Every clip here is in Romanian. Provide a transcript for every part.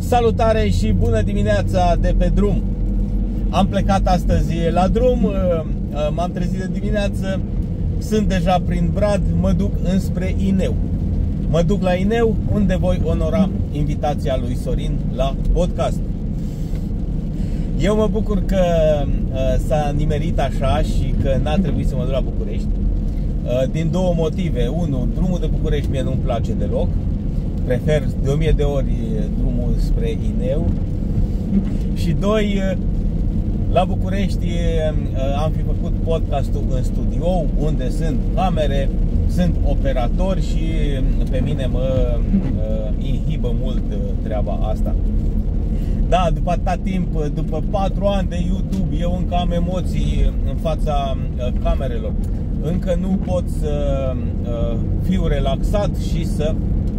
Salutare și bună dimineața de pe drum. Am plecat astăzi la drum, m-am trezit de dimineață, sunt deja prin Brad, mă duc înspre Ineu. Mă duc la Ineu, unde voi onora invitația lui Sorin la podcast. Eu mă bucur că s-a nimerit așa și că n-a trebuit să mă duc la București, din două motive. Unu, drumul de București mie nu-mi place deloc. Prefer de 1000 de ori drumul spre Ineu. Și doi, la București am fi făcut podcastul în studio, unde sunt camere, sunt operatori și pe mine mă inhibă mult treaba asta. Da, după atâta timp, după 4 ani de YouTube, eu încă am emoții în fața camerelor. Încă nu pot să fiu relaxat și să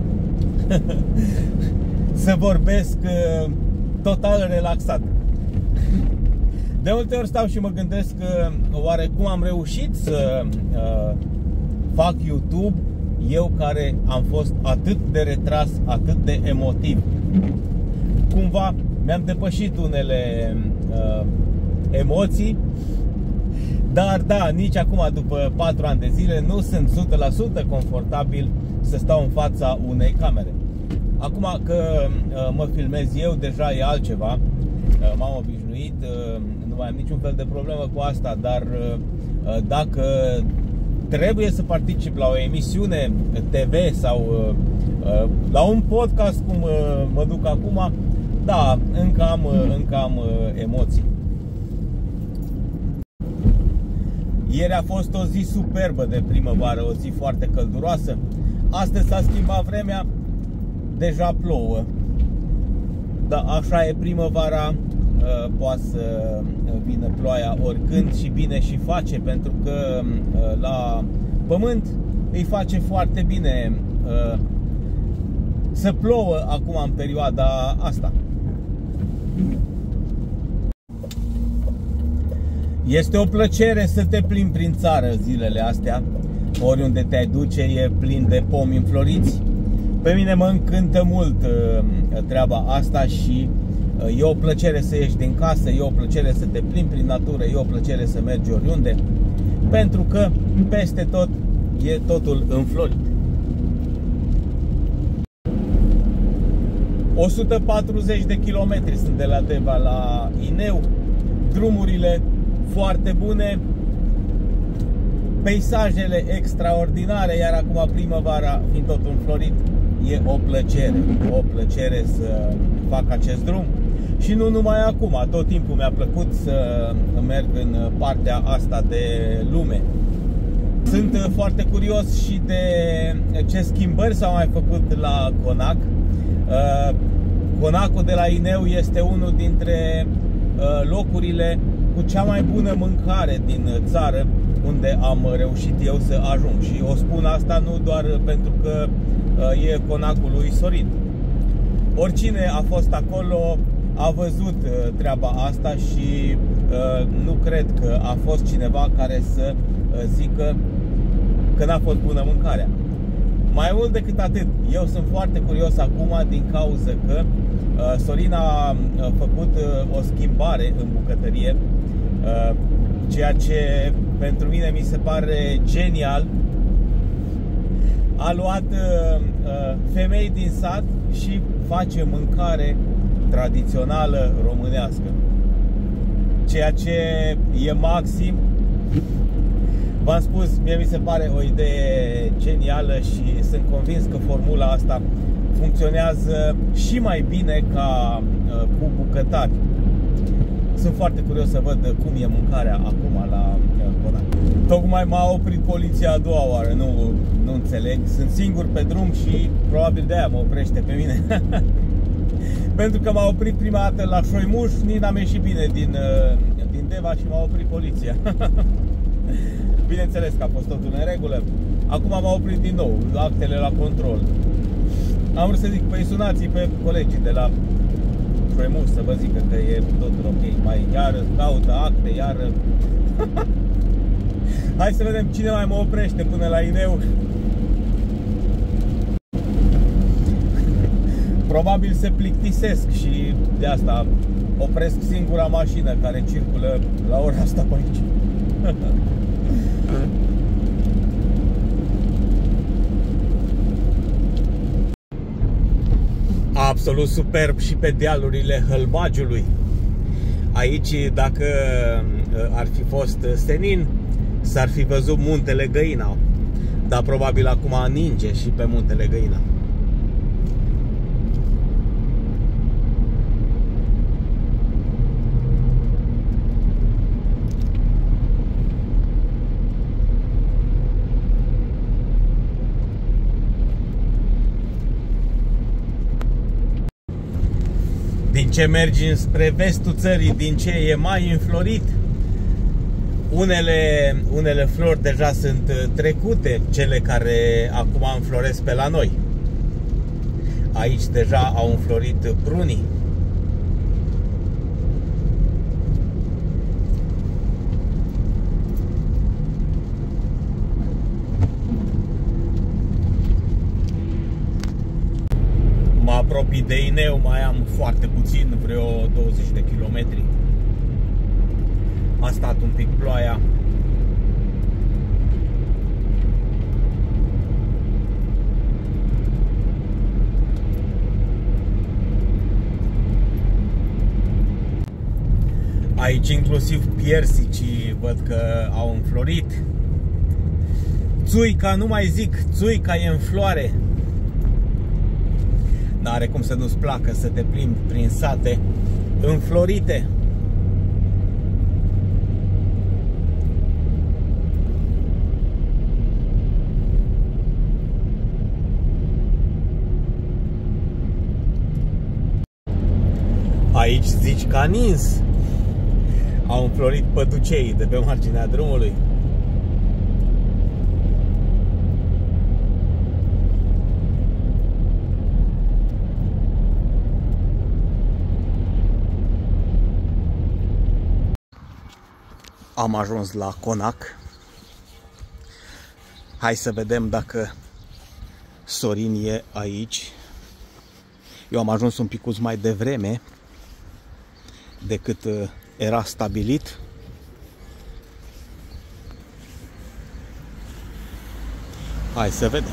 să vorbesc total relaxat. De multe ori stau și mă gândesc oare cum am reușit să fac YouTube, eu care am fost atât de retras, atât de emotiv. Cumva mi-am depășit unele emoții, dar da, nici acum, după 4 ani de zile, nu sunt 100% confortabil să stau în fața unei camere. Acum că mă filmez eu, deja e altceva. M-am obișnuit, nu mai am niciun fel de problemă cu asta, dar dacă trebuie să particip la o emisiune TV sau la un podcast cum mă duc acum, da, încă am emoții. Ieri a fost o zi superbă de primăvară, o zi foarte călduroasă. Astăzi s-a schimbat vremea, deja plouă. Da, așa e primăvara, poate să vină ploaia oricând și bine și face, pentru că la pământ îi face foarte bine să plouă acum în perioada asta. Este o plăcere să te plimbi prin țară zilele astea. Oriunde te-ai duce e plin de pomi înfloriți. Pe mine mă încântă mult treaba asta și e o plăcere să ieși din casă, e o plăcere să te plimbi prin natură, e o plăcere să mergi oriunde, pentru că peste tot e totul înflorit. 140 de kilometri sunt de la Deva la Ineu, drumurile foarte bune, peisajele extraordinare, iar acum primăvara fiind totul înflorit, e o plăcere să fac acest drum. Și nu numai acum, tot timpul mi-a plăcut să merg în partea asta de lume. Sunt foarte curios și de ce schimbări s-au mai făcut la Conac. Conacul de la Ineu este unul dintre locurile cu cea mai bună mâncare din țară, unde am reușit eu să ajung. Și o spun asta nu doar pentru că e Conacul lui Sorin. Oricine a fost acolo a văzut treaba asta și nu cred că a fost cineva care să zică că n-a fost bună mâncarea. Mai mult decât atât, eu sunt foarte curios acum din cauza că Sorin a făcut o schimbare în bucătărie, ceea ce pentru mine mi se pare genial. A luat femei din sat și face mâncare tradițională românească, ceea ce e maxim. V-am spus, mie mi se pare o idee genială și sunt convins că formula asta funcționează și mai bine ca cu bucătari. Sunt foarte curios să văd cum e mâncarea acum la Conac. Tocmai m-a oprit poliția a doua oară, nu înțeleg. Sunt singur pe drum și probabil de aia mă oprește pe mine. Pentru că m-a oprit prima dată la Șoimuș, nici n-am ieșit bine din Deva și m-a oprit poliția. Bineînțeles că a fost totul în regulă. Acum m-a oprit din nou, actele la control. Am vrut să zic, păi sunați pe colegii de la Șoimuș să vă zică că e totul ok. Mai iară caută acte, iară. Hai să vedem cine mai mă oprește până la Ineu. Probabil se plictisesc și de asta opresc singura mașină care circulă la ora asta pe aici. Absolut superb și pe dealurile Hălbagiului. Aici, dacă ar fi fost senin, s-ar fi văzut muntele Găina. Dar probabil acum ninge și pe muntele Găina. Din ce mergi spre vestul țării, din ce e mai înflorit, unele flori deja sunt trecute, cele care acum înfloresc pe la noi. Aici deja au înflorit prunii. Mă apropii de Ineu, mai am foarte puțin, vreo 20 de kilometri. A stat un pic ploaia. Aici inclusiv piersicii văd că au înflorit. Țuica, nu mai zic, țuica e în floare. N-are cum să nu-ți placă să te plimbi prin sate înflorite. Aici zici că a nins. Au înflorit păduceii de pe marginea drumului. Am ajuns la Conac. Hai să vedem dacă Sorin e aici. Eu am ajuns un picuț mai devreme decât era stabilit. Hai să vedem.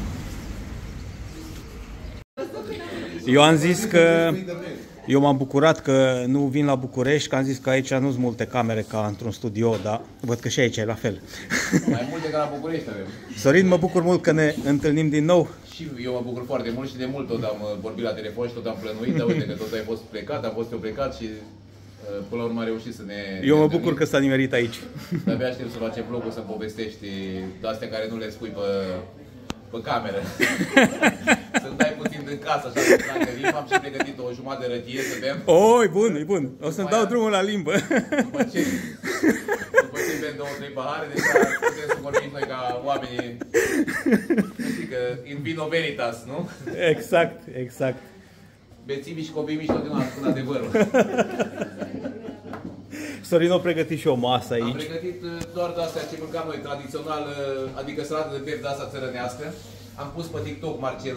Eu am zis că eu m-am bucurat că nu vin la București, că am zis că aici nu sunt multe camere ca într-un studio, dar văd că și aici e la fel. Mai multe ca la București avem. Sorin, mă bucur mult că ne întâlnim din nou. Și eu mă bucur foarte mult și de mult tot am vorbit la telefon și tot am plănuit, dar uite că tot ai fost plecat, am fost eu plecat și până la urmă am reușit să ne... Eu mă bucur că s-a nimerit aici. De-abia aștept să facem vlogul, să-mi povestești de astea care nu le spui pe cameră. Să-mi dai puțin din casă, așa, dacă limba, am și pregătit o jumătate de rătie să bem. Oh, e bun, e bun. O să-mi dau drumul la limbă. După ce bem 2-3 pahare, deci putem să vorbim noi ca oamenii. Nu știi că in vino veritas, nu? Exact, exact. Beții mici, copii mici, totdeauna spun adevărul. Sorin a pregătit și o masă aici. Am pregătit doar de astea ce mâncam noi, tradițional, adică salată de piept de asta țărănească. Am pus pe TikTok, Marcel,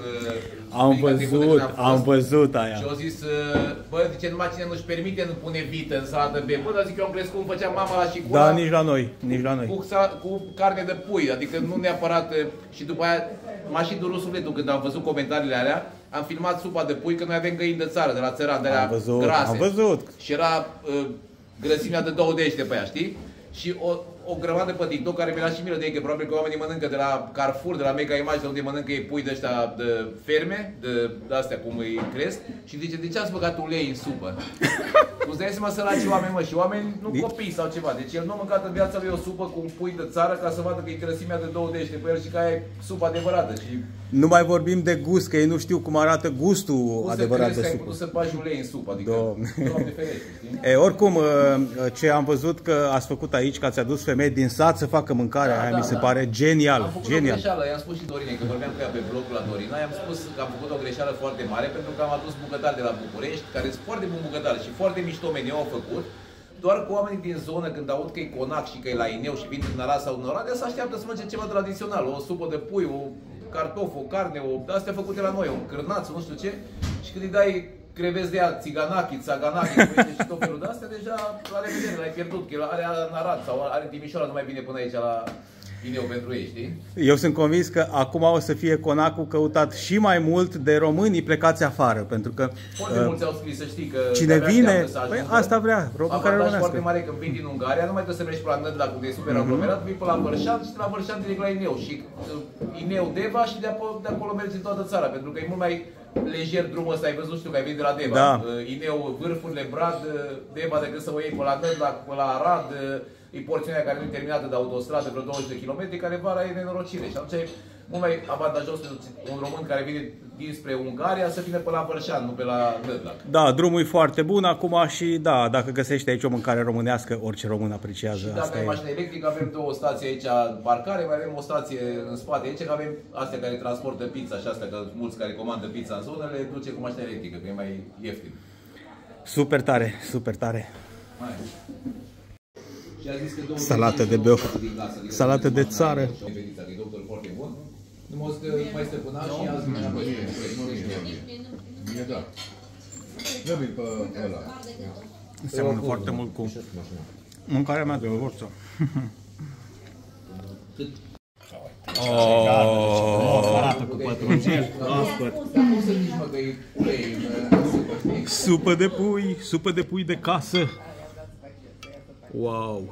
am văzut aia. Și au zis, bă, zice, numai cine nu-și permite nu pune vită în salată de bă, dar zic, eu am crescut cum făcea mama la șicula. Da, nici la noi, nici la noi. Cu carne de pui, adică nu neapărat, și după aia m-a și durut sufletul când am văzut comentariile alea. Am filmat supa de pui, că noi avem găini de țară, de la țăran, de la grase. Am văzut. Și era grăsimea de 2 dește pe ea, știi? Și o grămadă pe TikTok care mi-a și milă de ei, că probabil că oamenii mănâncă de la Carrefour, de la Mega Image, de unde mănâncă ei pui de ăștia de ferme, de astea cum îi cresc, și zice, de ce ați băgat ulei în supă? Tu îți dai seama, săraci oameni, mă, și oameni, nu copii sau ceva, deci el nu a mâncat în viața lui o supă cu un pui de țară ca să vadă că e grăsimea de 2 dește pe el și că aia e supa adevărată. Și nu mai vorbim de gust, că ei nu știu cum arată gustul adevărat de supă. Ai putut să bagi ulei în supă, adică Doamne ferește, știi? Oricum, ce am văzut că ați făcut aici, că ați adus femei din sat să facă mâncarea aia, mi se pare genial. Am făcut genial. o greșeală, i-am spus și Dorinei, că vorbeam cu ea pe blogul la Dorina, i-am spus că am făcut o greșeală foarte mare pentru că am adus bucătari de la București, care sunt foarte buni bucătari și foarte mișto meniu au făcut. Doar cu oamenii din zonă, când aud că e Conac și că e la Ineu și vin din Arad sau din Oradea, se așteaptă să mănânce ceva tradițional, o supă de pui, o cartof, o carne, astea făcute la noi, un cârnaț, nu știu ce. Și când îi dai creveți de ea, țiganachi, țaganachi, și tot felul de astea, deja la revedere, l-ai pierdut, că el are în Arad sau are Timișoara, nu mai vine până aici la Ineu pentru ei, știi? Eu sunt convins că acum o să fie conacul căutat și mai mult de românii plecați afară, pentru că foarte mulți au scris, să știi că cine vine, păi asta vrea, român care românească. Foarte mare când vin din Ungaria, nu mai trebuie să mergi pe la Nădlac, unde e super aglomerat, vii pe la Vărșan și de la Vărșan direct la Ineu și Ineu Deva și de acolo mergi în toată țara, pentru că e mult mai lejer drumul ăsta, ai văzut, știu că ai venit de la Deva, da. Ineu, Vârfurile, Brad, Deva, decât să o iei pe la Nădlac, pe la Arad, e porțiunea care nu e terminată de autostradă, vreo 20 de km, care vara e nenorocire. Și atunci e mult mai avantajos pentru un român care vine dinspre Ungaria să vină pe la Vărșan, nu pe la Nădlac. Da, drumul e foarte bun acum și da, dacă găsești aici o mâncare românească, orice român apreciază. Și dacă ai mașină electrică, avem două stații aici, parcare, mai avem o stație în spate aici, că avem astea care transportă pizza și astea, că mulți care comandă pizza în zonă, le duce cu mașina electrică, că e mai ieftin. Super tare, super tare. Salată de băuf, salată de țară. Seamănă foarte mult cu mâncarea mea de orță. Supă de pui de casă. Wow!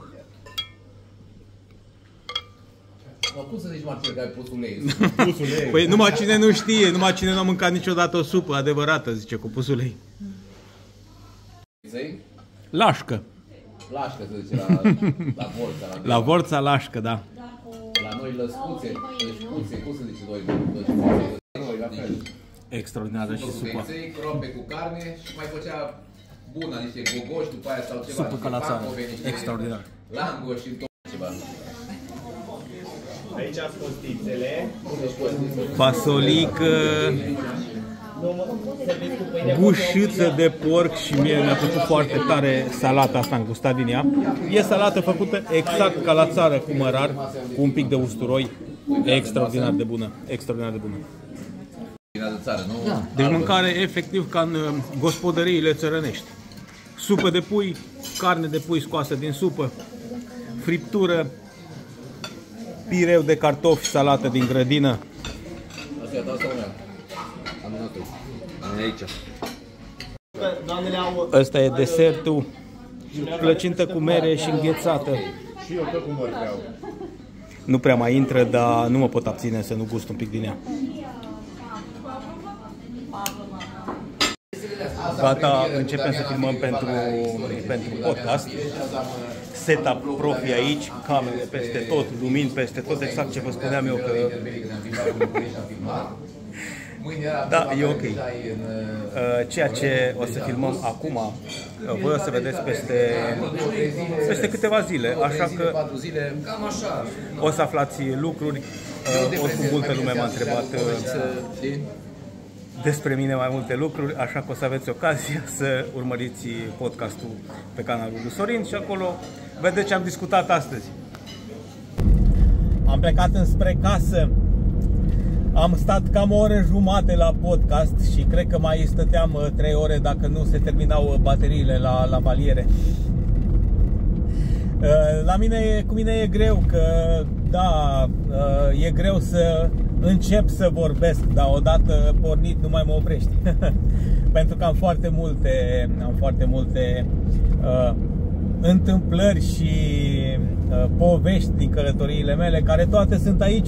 Cum să zici, Marcel, că ai pus ulei? Păi numai cine nu știe, numai cine nu a mâncat niciodată o supă adevărată, zice, cu pus ulei. Lașcă. Lașcă se zice la Vorța. La Vorța lașcă, da. La noi lăscuțe, cum se zice noi, la fel. Extraordinară și supă. Crope cu carne și mai făcea bună, niște gogoși după aia sau ceva. Supă ca la țară, extraordinar. Langoși și tot ceva. Aici costițele. Fasolică, gușiță de porc și mie mi-a plăcut foarte tare salata asta, am gustat din ea. E salată făcută exact ca la țară, cu mărar, cu un pic de usturoi. Extraordinar de bună, extraordinar de bună. Deci mâncare efectiv ca în gospodăriile țărănești. Supă de pui, carne de pui scoasă din supă, friptură, pireu de cartofi, salată din grădină. Ăsta e desertul, plăcintă cu mere și înghețată. Și eu tot cu măr vreau. Nu prea mai intră, dar nu mă pot abține să nu gust un pic din ea. Gata, începem să filmăm pentru podcast. Setup profi aici, camere peste tot, lumini peste tot, exact ce vă spuneam eu că... Da, e ok. Ceea ce o să filmăm acum, voi o să vedeți peste câteva zile, așa că o să aflați lucruri. Oricum multă lume m-a întrebat despre mine mai multe lucruri, așa că o să aveți ocazia să urmăriți podcastul pe canalul lui Sorin și acolo vedeți ce am discutat astăzi. Am plecat înspre casă. Am stat cam o oră jumate la podcast și cred că mai stăteam 3 ore dacă nu se terminau bateriile la valiere. Cu mine e greu, că da, e greu să încep să vorbesc, dar odată pornit nu mai mă oprești. Pentru că am foarte multe întâmplări și povești din călătoriile mele, care toate sunt aici.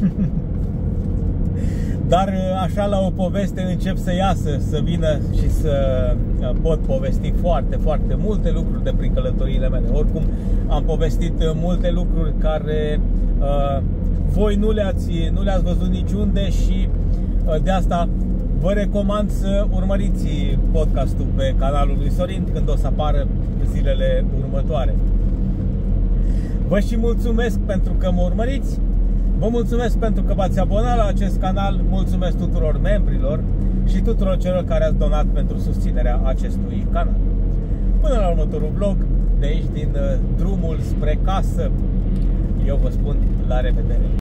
Dar așa la o poveste încep să iasă, să vină și să pot povesti foarte multe lucruri de prin călătoriile mele. Oricum am povestit multe lucruri care voi nu le-ați văzut niciunde și de asta vă recomand să urmăriți podcastul pe canalul lui Sorin când o să apară zilele următoare. Vă și mulțumesc pentru că mă urmăriți. Vă mulțumesc pentru că v-ați abonat la acest canal, mulțumesc tuturor membrilor și tuturor celor care ați donat pentru susținerea acestui canal. Până la următorul vlog, de aici din drumul spre casă, eu vă spun la revedere!